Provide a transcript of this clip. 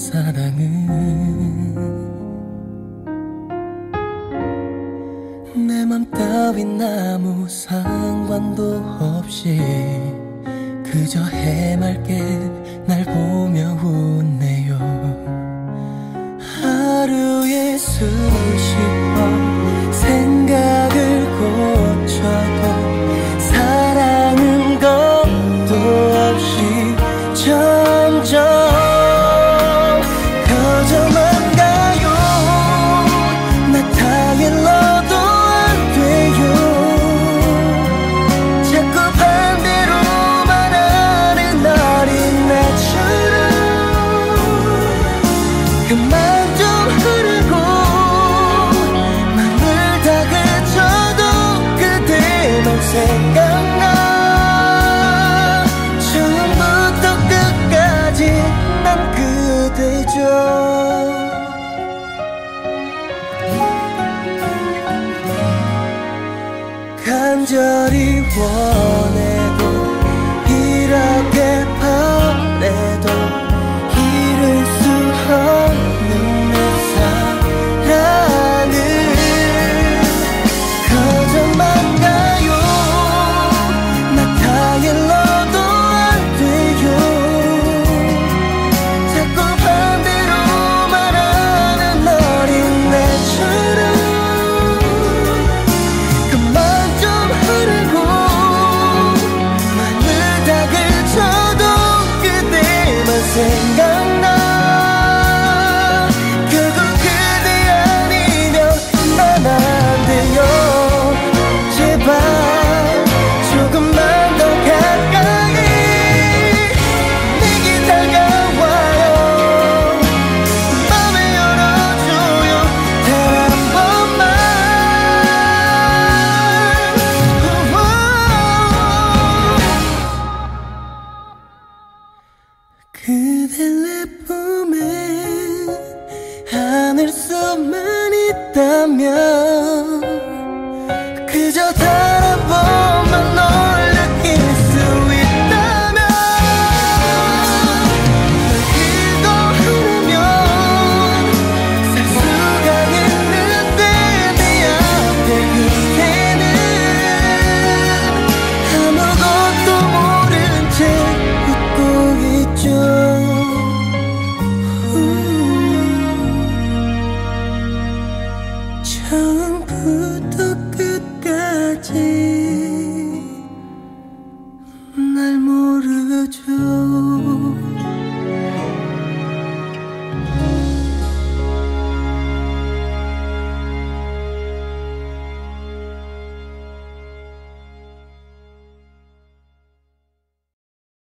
사랑은 내 맘 따윈 아무 상관도 없이 그저 해맑게 날 보며 웃네요. 하루에 수십 번 생각을 고쳐도 사랑은 겁도 없이 점점 커져만 가요. 나 다 일러도 안 돼요. 자꾸 반대로 말하는 어린 나처럼 그만 좀 흐르고 맘을 다 그쳐도 그대만 생각나. 처음부터 끝까지 난 그대죠. 간절히 원해도 이렇게 바래도 이룰 수 없는 내 사랑은 거저만 가요. 나 다 일러도 안 돼요. 자꾸 반대로 말하는 어린 애처럼 그만 좀 흐르고 맘을 다 그쳐도 그대만 생각나. 결국 그대 아니면 난 안 돼요. 제발 조금만 더 가까이 내게 다가와요. 맘을 열어줘요. 단 한 번만. 그대 내 품에 안을 수만 있다면 그저 단 한 번만 널 느낄 수 있다면 길도 흐르면 살 수가 있는데 내 앞에 그대는 아무것도 모른 채 웃고 있죠. 처음부터 끝까지